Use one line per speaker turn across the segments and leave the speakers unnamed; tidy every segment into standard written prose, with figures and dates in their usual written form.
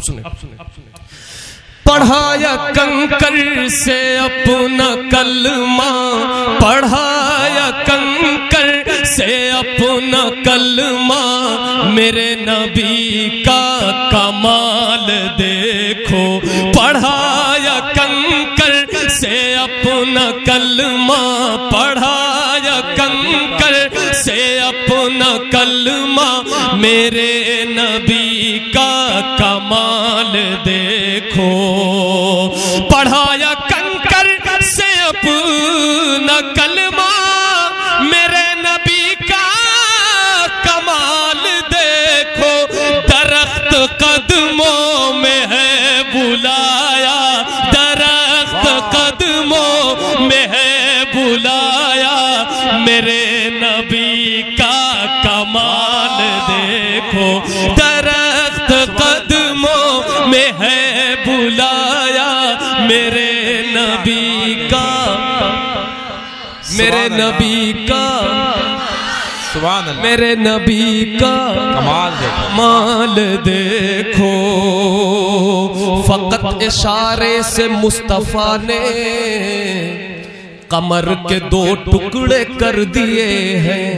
سنیں پڑھایا کنکر سے اپنا کلمہ پڑھایا کنکر سے اپنا کلمہ میرے نبی کا کمال دیکھو پڑھایا کنکر سے اپنا کلمہ پڑھایا کنکر سے اپنا کلمہ میرے نبی کا کمال دیکھو پڑھایا کنکر سے اپنا کلمہ میرے نبی کا کمال دیکھو درخت قدموں میں ہے بلایا درخت قدموں میں ہے بلایا میرے نبی کا کمال دیکھو درخت قدموں میں ہے بلایا میرے نبی کا میرے نبی کا میرے نبی کا کمال دیکھو فقط اشارے سے مصطفیٰ نے قمر کے 2 ٹکڑے کر دیے ہیں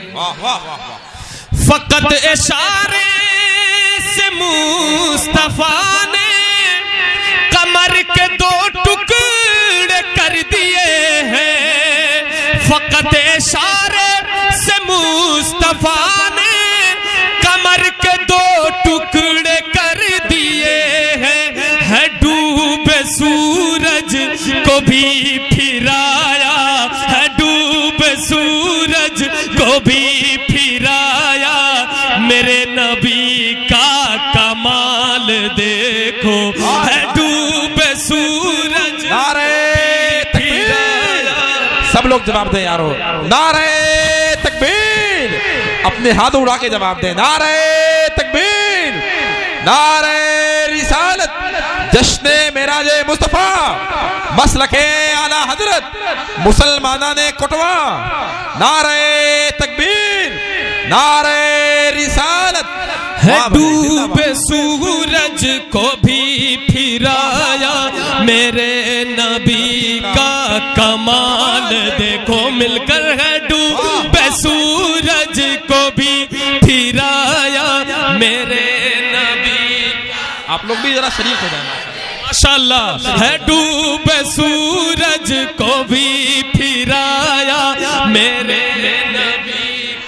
فقط اشارے سے مصطفیٰ نے قمر کے 2 ٹکڑے کر دیے ہیں فقط اشارے سے مصطفیٰ نے قمر کے 2 ٹکڑے کر دیے ہیں ہے ڈوبے سورج کو بھی پھرایا ہے ڈوبے سورج کو بھی پھرایا میرے نبی کا کمال دیکھو ہے ڈوبے سورج
نعرہ تکبیر سب لوگ جواب دیں یارو نعرہ تکبیر اپنے ہاتھ اڑا کے جواب دیں نعرہ تکبیر نعرہ رسالت جشن معراج مصطفیٰ مسلک اعلیٰ حضرت مسلمانان کٹوا نعرہ تکبیر نعرہ رسالت
ہے ڈوبے سورج کو بھی پھرایا میرے نبی کا کمال دیکھو مل کر ہے ڈوبے سورج کو بھی پھرایا میرے نبی
آپ لوگ بھی ذرا شریف ہو جائیں
ماشاءاللہ ہے ڈوبے سورج کو بھی پھرایا میرے نبی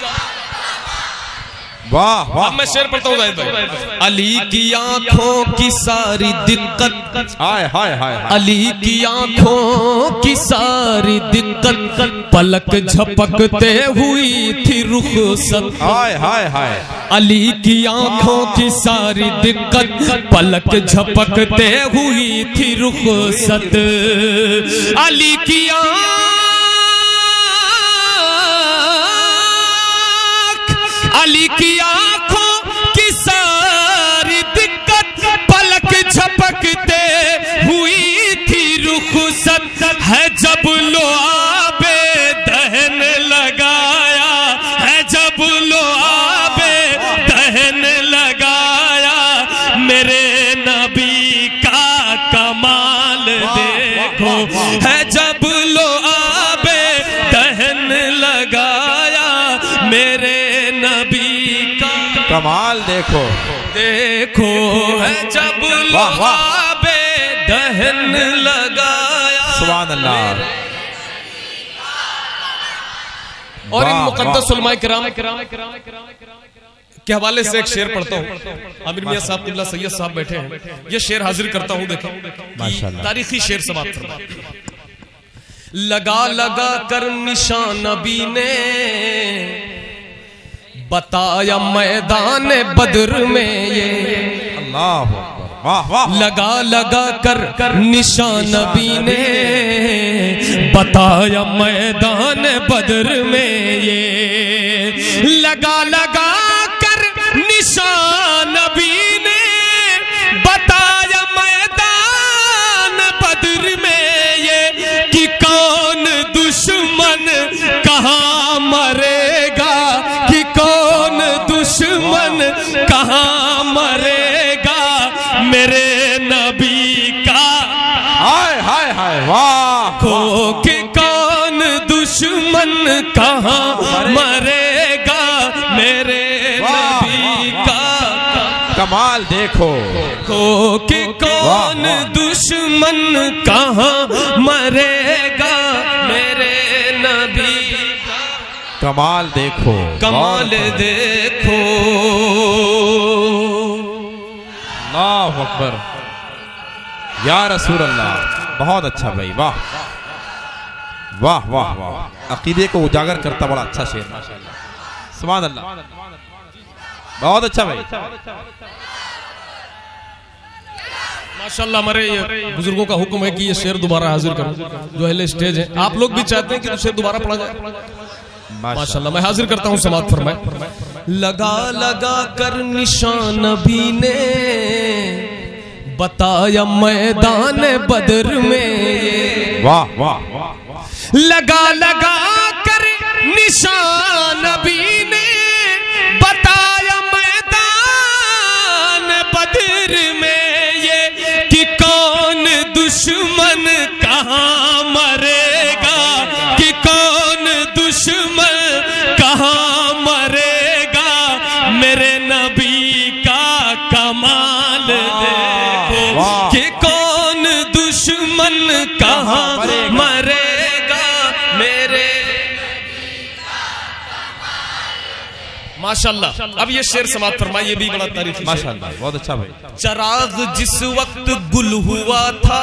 واہ واہ
اب میں شعر پڑھتا ہوں زاہد بھائی علی کی آنکھوں کی ساری دقت علی کی آنکھوں کی ساری دقت پلک جھپکتے ہوئی تھی رخصت علی کی آنکھوں کی ساری دقت پلک جھپکتے ہوئی تھی رخصت علی کی علی کی آنکھوں کی ساری دقت پلک جھپکتے ہوئی تھی رخصت ہے جب لعاب دہن لگایا ہے جب لعاب دہن لگایا میرے نبی کا کمال دیکھو ہے جب لعاب دہن لگایا میرے نبی کا
کمال دیکھو
دیکھو ہے جب لعاب دہن لگایا
سبحان اللہ
اور ان مقدس علماء کرام کے حوالے سے ایک شعر پڑھتا ہوں عامر میاں صاحب قبلہ سید صاحب بیٹھے ہیں یہ شعر حاضر کرتا ہوں دیکھیں تاریخی شعر سماعت فرمائیں لگا لگا کر نشان نبی نے بتایا میدان بدر میں یہ
اللہ
لگا لگا کر نشان نبی نے بتایا میدان بدر میں یہ لگا لگا کر نشان نبی نے بتایا میدان بدر میں یہ کہ کون دشمن کہاں مرے گا کہ کون دشمن کہاں مرے گا
کمال دیکھو
کہ کون دشمن کہاں مرے گا میرے نبی
کمال دیکھو
کمال دیکھو
اللہ اکبر یا رسول اللہ بہت اچھا بھائی واہ واہ واہ واہ عقیدے کو اجاگر کرتا بڑا اچھا شعر ماشاءاللہ سبحان اللہ بہت اچھا بھائی
ماشاءاللہ ہمارے بزرگوں کا حکم ہے کہ یہ شعر دوبارہ حاضر کرو جو اہل اسٹیج ہیں آپ لوگ بھی چاہتے ہیں کہ شعر دوبارہ پڑھا جائے ماشاءاللہ میں حاضر کرتا ہوں سماعت فرمائے لگا لگا کر نشان نبی نے بتایا میدان بدر میں
واہ واہ
لگا لگا کر نشان نبی نے بتایا میدان بدر میں یہ کہ کون دشمن کہاں مرے گا کہ کون دشمن کہاں مرے گا میرے نبی کا کمال دیکھو کہ کون دشمن کہاں مرے گا میرے ماشاءاللہ اب یہ شعر سماعت فرمائے یہ بھی بڑا تاریخی
ماشاءاللہ بہت اچھا بھائی
چراغ جس وقت گل ہوا تھا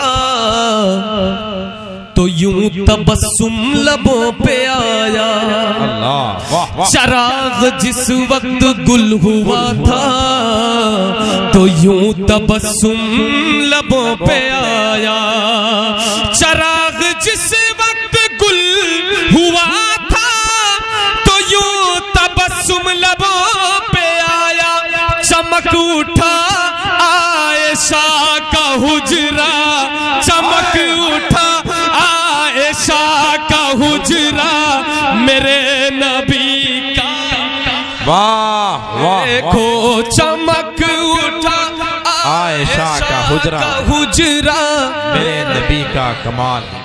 تو یوں تبسم لبوں پہ آیا
اللہ واہ واہ
چراغ جس وقت گل ہوا تھا تو یوں تبسم لبوں پہ آیا چراغ جس وقت گل ہوا تھا تو یوں تبسم لبوں پہ آیا چمک اٹھا عائشہ کا حجرہ چمک اٹھا عائشہ کا حجرہ میرے نبی کا
واہ واہ
دیکھو چمک اٹھا
عائشہ کا حجرہ میرے نبی کا کمال دیکھو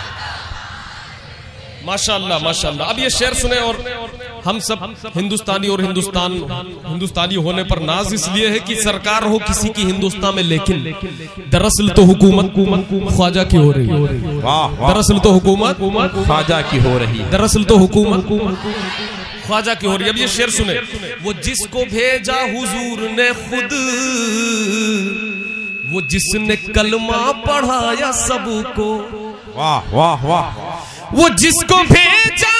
ماشاءاللہ ماشاءاللہ اب یہ شعر سنیں اور ہم سب ہندوستانی اور ہندوستانی ہونے پر ناز اس لیے ہے کہ سرکار ہو کسی کی ہندوستان میں لیکن دراصل تو حکومت خواجہ کی ہو رہی ہے دراصل تو حکومت
خواجہ کی ہو رہی ہے
دراصل تو حکومت خواجہ کی ہو رہی ہے اب یہ شعر سنیں وہ جس کو بھیجا حضور نے خود وہ جس نے کلمہ پڑھایا سب کو
واہ واہ واہ
وہ جس کو بھیجا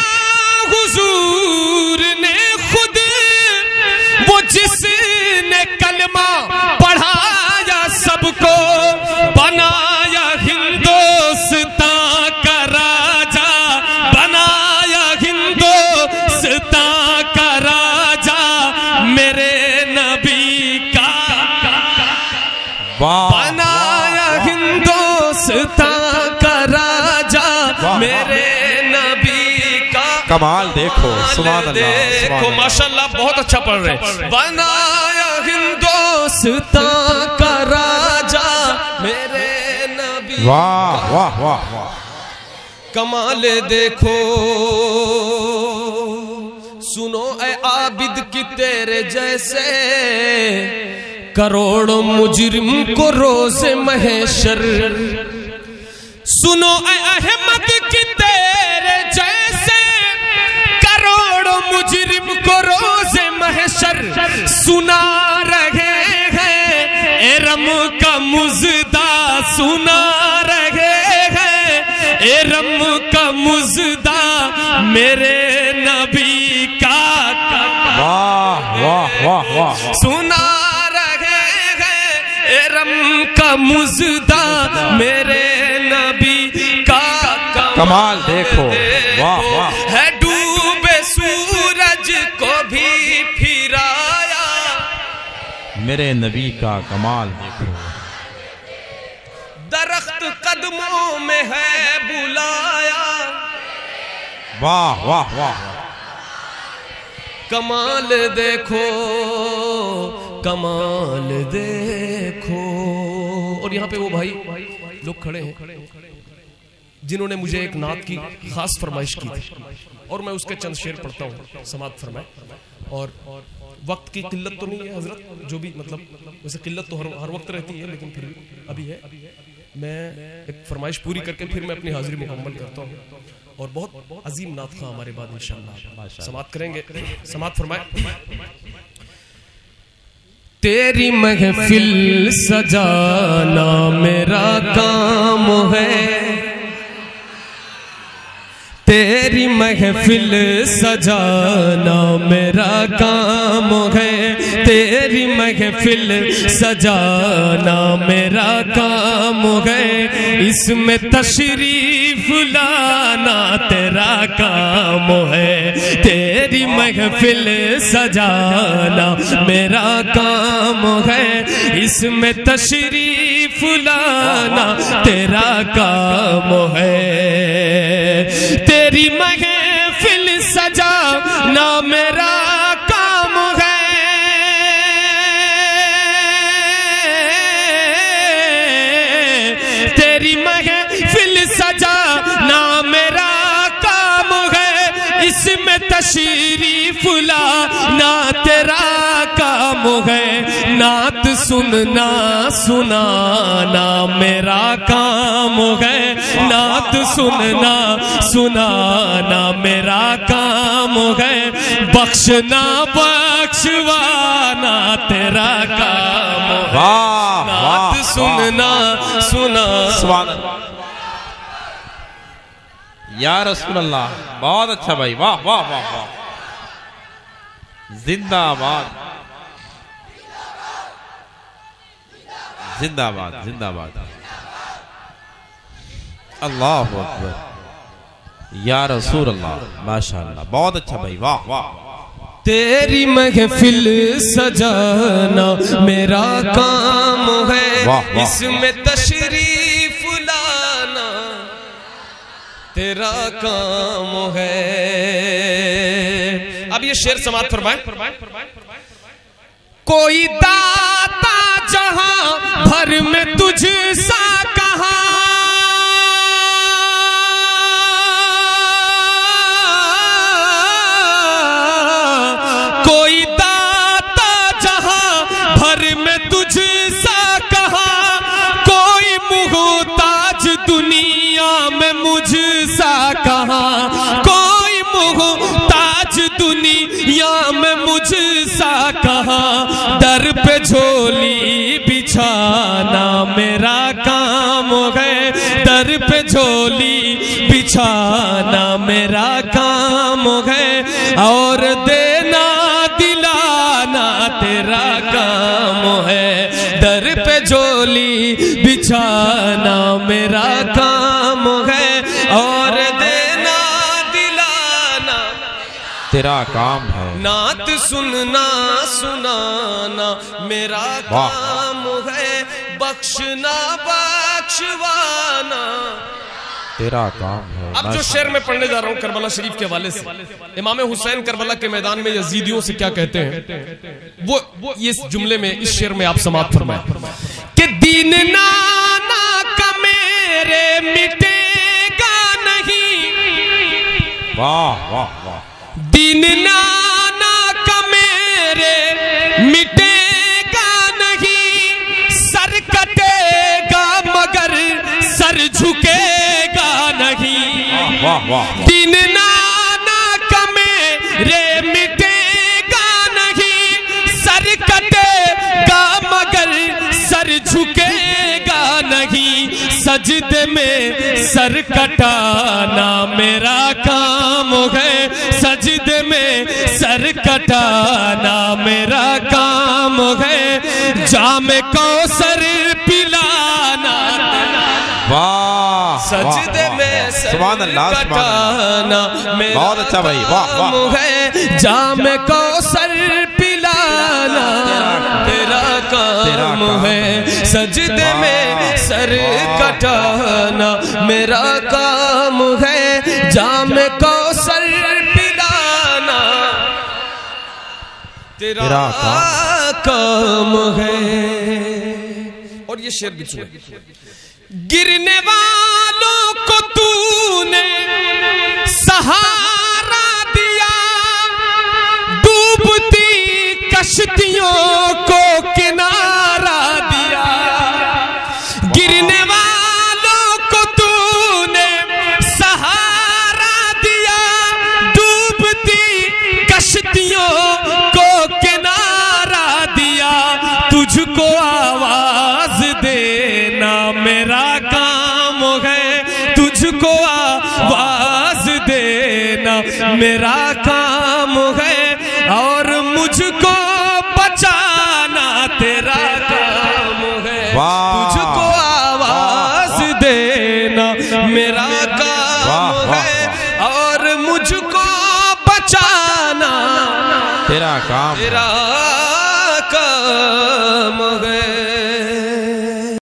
حضور نے خود وہ جس نے کلمہ پڑھایا سب کو بنایا ہندوستان کا راجا بنایا ہندوستان کا راجا میرے نبی کا بنایا ہندوستان کا راجا میرے نبی کا
کمال دیکھو سبحان اللہ
دیکھو ماشاءاللہ بہت اچھا پڑھ رہے بنایا ہندوستان کا راجا میرے نبی
واہ واہ واہ واہ
کمال دیکھو سنو اے عابد کی تیرے جیسے کروڑوں مجرم کو روز محشر سنو اے احمد کی تیرے جیسے کروڑوں مجرم کو روز محشر سنا رہے ہیں ارم کا مزدہ سنا رہے ہیں ارم کا مزدہ میرے نبی کا
واہ واہ واہ واہ
سنا رہے ہیں ارم کا مزدہ میرے نبی کا
کمال دیکھو واہ واہ
ہے ڈوبے سورج کو بھی پھرایا
میرے نبی کا کمال دیکھو
درخت قدموں میں ہے بلایا
واہ واہ واہ
کمال دیکھو کمال دیکھو اور یہاں پہ وہ بھائی لوگ کھڑے ہیں جنہوں نے مجھے ایک نعت کی خاص فرمائش کی تھی اور میں اس کے چند شعر پڑھتا ہوں سماعت فرمائے اور وقت کی قلت تو نہیں ہے حضرت، جو بھی مطلب ویسے قلت تو ہر وقت رہتی ہے، لیکن پھر ابھی ہے، میں ایک فرمائش پوری کر کے پھر میں اپنی حاضری مکمل کرتا ہوں، اور بہت عظیم نعت خواں ہمارے بعد انشاءاللہ سماعت کریں گے. سماعت فرمائے. تیری محفل سجانا میرا کام ہے، تیری محفل سجانا میرا کام ہے، تیری محفل سجانا میرا کام ہے، اس میں تشریف لانا تیرا کام ہے، تیری محفل سجانا میرا کام ہے، اس میں تشریف لانا تیرا کام ہے، تیری محفل سجانا میرا کام ہے، تیری محفل سجانا میرا کام ہے، اس میں تشریف لانا تیرا کام ہے، نعت سننا سنانا میرا کام ہے، نعت سننا سنانا میرا کام ہے، بخشنا بخشوانا تیرا کام ہے، نعت سننا سنانا.
یا رسول اللہ، بہت اچھا بھائی، واہ واہ واہ واہ، زندہ آباد زندہ آباد زندہ آباد، اللہ اکبر، یا رسول اللہ، ماشاءاللہ، بہت اچھا بھائی، واہ واہ.
تیری محفل سجانا میرا کام ہے، اس میں تشریف لانا تیرا کام ہے. اب یہ شعر سماعت فرمائیں. کوئی داتا جہاں بھر میں تجھ سا کہاں، کوئی داتا جہاں بھر میں تجھ سا کہاں، کوئی محتاج دنیا میں مجھ سا کہاں، کوئی محتاج دنیا میں مجھ سا کہاں، در پہ جھولی بچھانا میرا کام ہے، در پہ جھولی بچھانا میرا کام ہے، اور دینا دلانا تیرا کام ہے، در پہ جھولی بچھانا میرا کام ہے، اور دینا دلانا
تیرا کام ہے،
نعت سننا سنانا میرا کام ہے، بخشنا بخشوانا
تیرا کام ہے.
اب جو شعر میں پڑھنے جا رہا ہوں کربلا شریف کے حوالے سے، امام حسین کربلا کے میدان میں یزیدیوں سے کیا کہتے ہیں، وہ اس جملے میں، اس شعر میں آپ سماعت فرمائیں کہ دین نانا کا میرے مٹے گا نہیں،
واہ واہ واہ،
دین نانا کا میرے مٹے گا نہیں، سر کٹے گا مگر سر جھکے گا نہیں،
واہ واہ،
دین نانا کا میرے مٹے گا نہیں، سر کٹے گا مگر سر جھکے گا نہیں، سجدے میں سر کٹانا میرا کام ہے، سجدے میں سر کٹانا میرا کام ہے، جام کوثر پلانا سجدے میں سر کٹانا میرا کام ہے، جام کوثر پلانا تیرا کام ہے، سجدے میں سر کٹانا میرا کام ہے، جام کوثر پلانا تیرا کام ہے. اور یہ شعر بھی سنیں، گرنے والوں کو تو نے سہارا دیا، ڈوبتی کشتیوں کو کنارہ دیا گرنے والوں کو تو نے سہارا دیا ڈوبتی کشتیوں کو کنارہ دیا تجھ کو آواز دینا میرا کام ہے تجھ کو آواز دینا میرا کام ہے اور مجھ کو بچانا تیرا کام ہے تجھ کو آواز دینا میرا کام ہے اور مجھ کو بچانا
تیرا کام
تیرا